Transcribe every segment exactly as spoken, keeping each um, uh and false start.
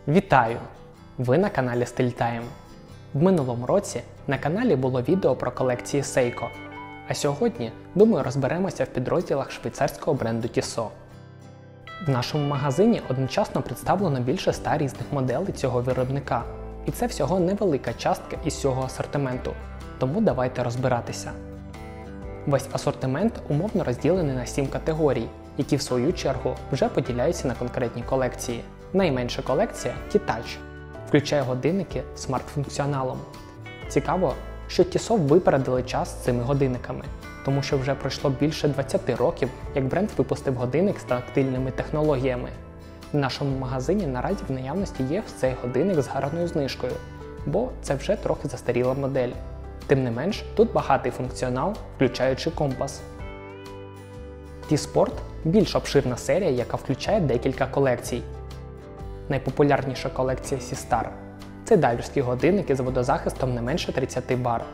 Вітаю! Ви на каналі StyleTime. В минулому році на каналі було відео про колекції Seiko, а сьогодні, думаю, розберемося в підрозділах швейцарського бренду Tissot. В нашому магазині одночасно представлено більше ста різних моделей цього виробника, і це всього невелика частка із цього асортименту, тому давайте розбиратися. Весь асортимент умовно розділений на сім категорій, які в свою чергу вже поділяються на конкретні колекції. Найменша колекція – T-Touch, включає годинники з смарт-функціоналом. Цікаво, що Tissot випередили час з цими годинниками, тому що вже пройшло більше двадцяти років, як бренд випустив годинник з тактильними технологіями. В нашому магазині наразі в наявності є цей годинник з гарною знижкою, бо це вже трохи застаріла модель. Тим не менш, тут багатий функціонал, включаючи компас. T-Sport – більш обширна серія, яка включає декілька колекцій. Найпопулярніша колекція Seastar – це дайверські годинники з водозахистом не менше тридцяти бар.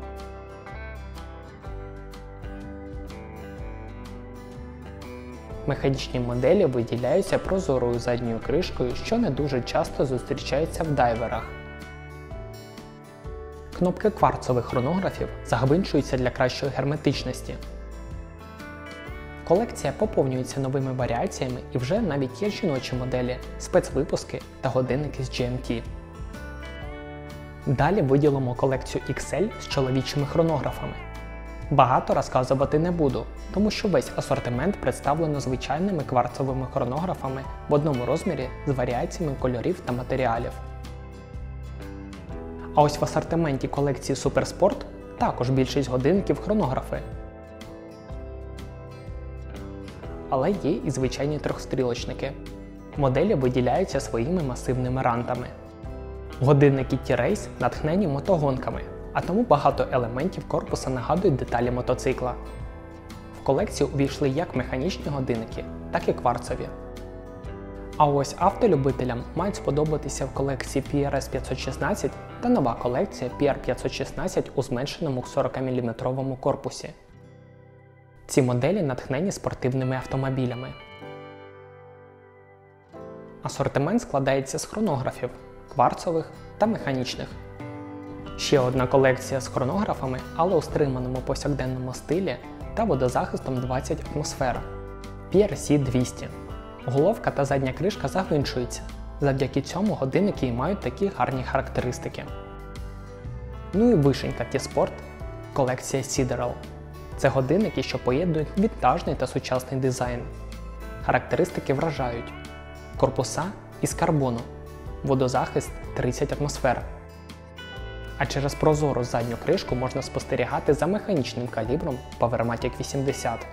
Механічні моделі виділяються прозорою задньою кришкою, що не дуже часто зустрічається в дайверах. Кнопки кварцових хронографів загвинчуються для кращої герметичності. Колекція поповнюється новими варіаціями і вже навіть є жіночі моделі, спецвипуски та годинники з джі ем ті. Далі виділимо колекцію ікс ель з чоловічими хронографами. Багато розказувати не буду, тому що весь асортимент представлено звичайними кварцовими хронографами в одному розмірі з варіаціями кольорів та матеріалів. А ось в асортименті колекції Суперспорт також більшість годинників хронографи. Але є і звичайні трьохстрілочники. Моделі виділяються своїми масивними рантами. Годинники T-Race натхнені мотогонками, а тому багато елементів корпуса нагадують деталі мотоцикла. В колекцію увійшли як механічні годинники, так і кварцові. А ось автолюбителям мають сподобатися в колекції пі ар ес п'ятсот шістнадцять та нова колекція пі ар п'ятсот шістнадцять у зменшеному сорокаміліметровому корпусі. Ці моделі натхнені спортивними автомобілями. Асортимент складається з хронографів – кварцових та механічних. Ще одна колекція з хронографами, але у стриманому повсякденному стилі та водозахистом двадцять атмосфер – пі ар сі двісті. Головка та задня кришка загвинчуються, завдяки цьому годинники і мають такі гарні характеристики. Ну і вишенька T-Sport – колекція Sideral. Це годинники, що поєднують вінтажний та сучасний дизайн. Характеристики вражають. Корпуса із карбону, водозахист тридцять атмосфер. А через прозору задню кришку можна спостерігати за механічним калібром Powermatic вісімдесят.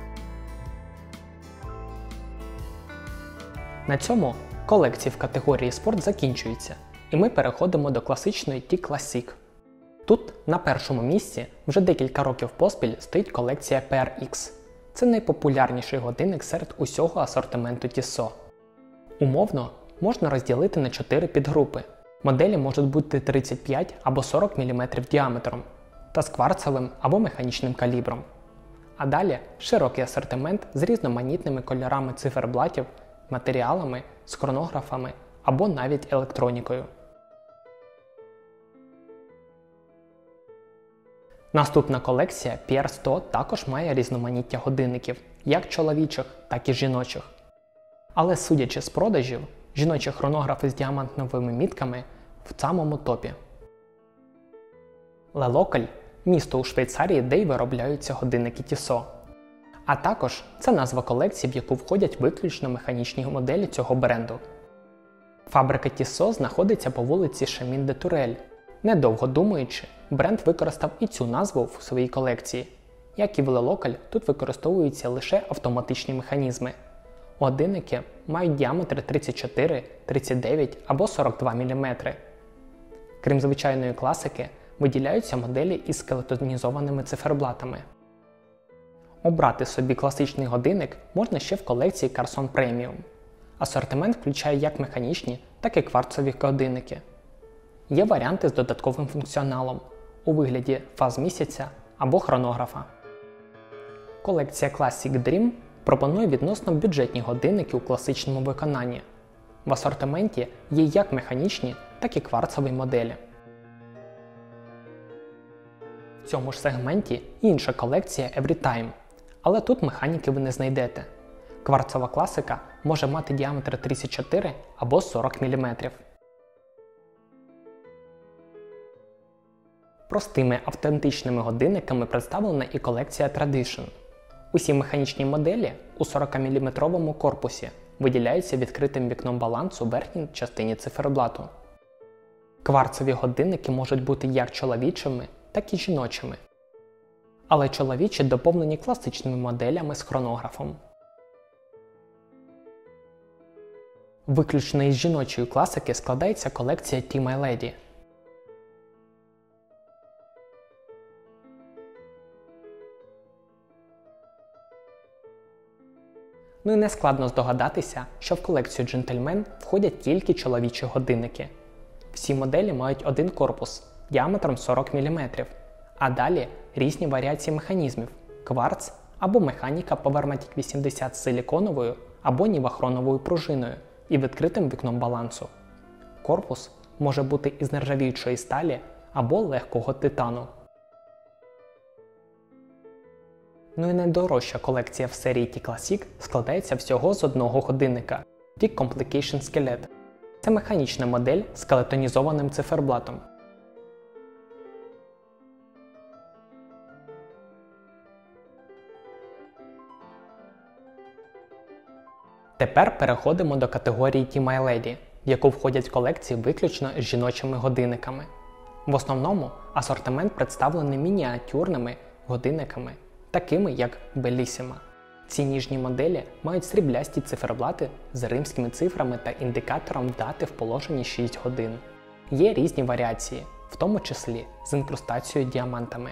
На цьому колекції в категорії спорт закінчуються, і ми переходимо до класичної T-Classic. Тут на першому місці вже декілька років поспіль стоїть колекція пі ар ікс. Це найпопулярніший годинник серед усього асортименту Tissot. Умовно можна розділити на чотири підгрупи. Моделі можуть бути тридцять п'ять або сорок міліметрів діаметром та з кварцевим або механічним калібром. А далі широкий асортимент з різноманітними кольорами циферблатів, матеріалами, з хронографами або навіть електронікою. Наступна колекція пі ар сто також має різноманіття годинників, як чоловічих, так і жіночих. Але судячи з продажів, жіночі хронографи з діамантновими мітками в самому топі. Le Local – місто у Швейцарії, де й виробляються годинники Tissot. А також це назва колекції, в яку входять виключно механічні моделі цього бренду. Фабрика Tissot знаходиться по вулиці Chemin de Tourelle. Недовго думаючи, бренд використав і цю назву в своїй колекції. Як і в Le Local, тут використовуються лише автоматичні механізми. Годинники мають діаметри тридцять чотири, тридцять дев'ять або сорок два міліметри. Крім звичайної класики, виділяються моделі із скелетонізованими циферблатами. Обрати собі класичний годинник можна ще в колекції Carson Premium. Асортимент включає як механічні, так і кварцові годинники. Є варіанти з додатковим функціоналом у вигляді фаз місяця або хронографа. Колекція Classic Dream пропонує відносно бюджетні годинники у класичному виконанні. В асортименті є як механічні, так і кварцові моделі. В цьому ж сегменті інша колекція Everytime, але тут механіки ви не знайдете. Кварцова класика може мати діаметр тридцять чотири або сорок міліметрів. Простими автентичними годинниками представлена і колекція Tradition. Усі механічні моделі у сорокаміліметровому корпусі виділяються відкритим вікном балансу в верхній частині циферблату. Кварцеві годинники можуть бути як чоловічими, так і жіночими. Але чоловічі доповнені класичними моделями з хронографом. Виключно із жіночої класики складається колекція T My Lady. Ну і не складно здогадатися, що в колекцію Gentleman входять тільки чоловічі годинники. Всі моделі мають один корпус діаметром сорок міліметрів, а далі різні варіації механізмів – кварц або механіка Powermatic вісімдесят з силіконовою або нівахроновою пружиною і відкритим вікном балансу. Корпус може бути із нержавіючої сталі або легкого титану. Ну і найдорожча колекція в серії T-Classic складається всього з одного годинника – T-Complication Skeleton. Це механічна модель з скелетонізованим циферблатом. Тепер переходимо до категорії T My Lady, в яку входять колекції виключно з жіночими годинниками. В основному асортимент представлений мініатюрними годинниками, такими як Bellissima. Ці ніжні моделі мають сріблясті циферблати з римськими цифрами та індикатором дати в положенні шість годин. Є різні варіації, в тому числі з інкрустацією діамантами.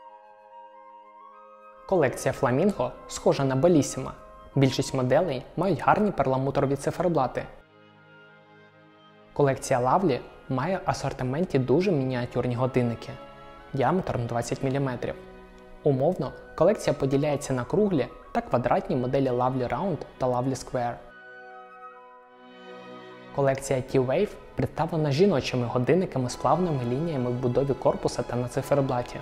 Колекція Flamingo схожа на Bellissima. Більшість моделей мають гарні перламутрові циферблати. Колекція Lovely має в асортименті дуже мініатюрні годинники діаметром двадцять міліметрів. Умовно, колекція поділяється на круглі та квадратні моделі Lovely Round та Lovely Square. Колекція T-Wave представлена жіночими годинниками з плавними лініями в будові корпуса та на циферблаті.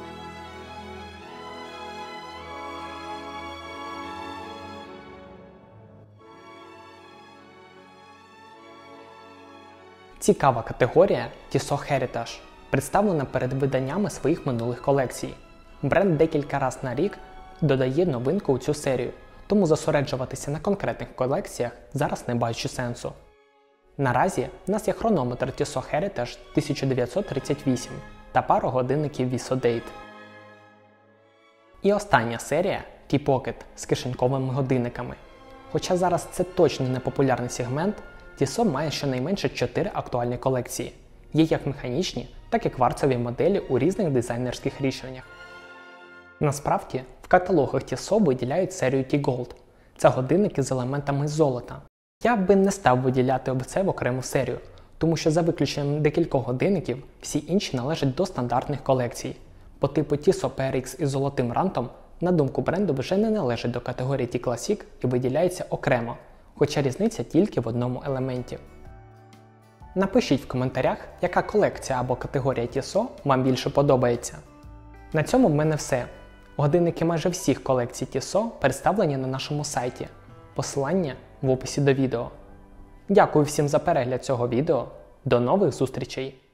Цікава категорія Tissot Heritage, представлена перед виданнями своїх минулих колекцій. Бренд декілька разів на рік додає новинку у цю серію, тому зосереджуватися на конкретних колекціях зараз не бачу сенсу. Наразі в нас є хронометр Tissot Heritage тисяча дев'ятсот тридцять вісім та пару годинників Visodate. І остання серія T-Pocket з кишеньковими годинниками. Хоча зараз це точно не популярний сегмент, Tissot має щонайменше чотири актуальні колекції. Є як механічні, так і кварцеві моделі у різних дизайнерських рішеннях. Насправді, в каталогах Tissot виділяють серію T-Gold. Це годинники з елементами золота. Я би не став виділяти це в окрему серію, тому що за виключенням декількох годинників, всі інші належать до стандартних колекцій. По типу Tissot пі ар ікс із золотим рантом, на думку бренду, вже не належить до категорії T-Classic і виділяється окремо, хоча різниця тільки в одному елементі. Напишіть в коментарях, яка колекція або категорія Tissot вам більше подобається. На цьому в мене все. Годинники майже всіх колекцій Tissot представлені на нашому сайті. Посилання в описі до відео. Дякую всім за перегляд цього відео. До нових зустрічей!